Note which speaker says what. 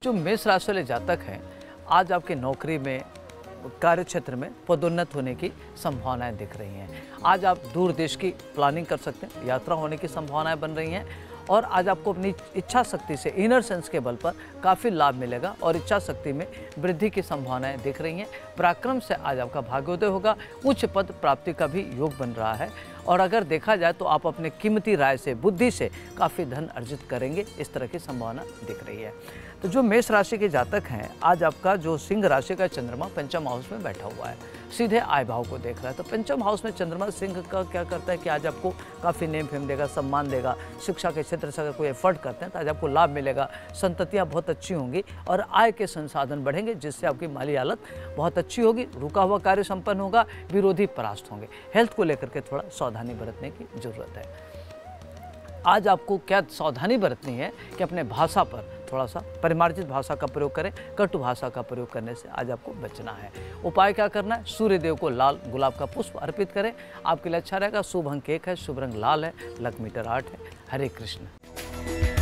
Speaker 1: जो मेष राशि वाले जातक हैं, आज आपकी नौकरी में, कार्य क्षेत्र में पदोन्नत होने की संभावनाएं दिख रही हैं। आज आप दूर देश की प्लानिंग कर सकते हैं, यात्रा होने की संभावनाएं बन रही हैं और आज आपको अपनी इच्छा शक्ति से, इनर सेंस के बल पर काफ़ी लाभ मिलेगा और इच्छा शक्ति में वृद्धि की संभावनाएं दिख रही हैं। पराक्रम से आज आपका भाग्योदय होगा, उच्च पद प्राप्ति का भी योग बन रहा है और अगर देखा जाए तो आप अपने कीमती राय से, बुद्धि से काफ़ी धन अर्जित करेंगे, इस तरह की संभावना दिख रही है। तो जो मेष राशि के जातक हैं, आज आपका जो सिंह राशि का चंद्रमा पंचम हाउस में बैठा हुआ है, सीधे आय भाव को देख रहा है। तो पंचम हाउस में चंद्रमा सिंह का क्या करता है कि आज आपको काफ़ी नेम फेम देगा, सम्मान देगा। शिक्षा के क्षेत्र से अगर कोई एफर्ट करते हैं तो आज आपको लाभ मिलेगा, संततियाँ बहुत अच्छी होंगी और आय के संसाधन बढ़ेंगे, जिससे आपकी माली हालत बहुत अच्छी होगी। रुका हुआ कार्य संपन्न होगा, विरोधी परास्त होंगे। हेल्थ को लेकर के थोड़ा सावधानी बरतने की जरूरत है। आज आपको क्या सावधानी बरतनी है कि अपने भाषा पर थोड़ा सा परिमार्जित भाषा का प्रयोग करें, कटु भाषा का प्रयोग करने से आज आपको बचना है। उपाय क्या करना है? सूर्य देव को लाल गुलाब का पुष्प अर्पित करें, आपके लिए अच्छा रहेगा। शुभ अंक 1 है, शुभ रंग लाल है, लक मीटर 8 है। हरे कृष्ण।